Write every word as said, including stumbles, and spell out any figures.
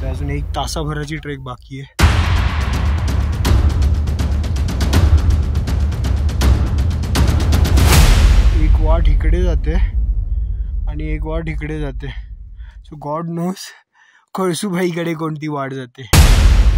जाते. अजून एक तासाभराची ट्रेक बाकी आहे. एक वाट इकडे जाते आणि एक वाट इकडे जाते. सो गॉड नोस कळसूबाईकडे कोणती वाट जाते.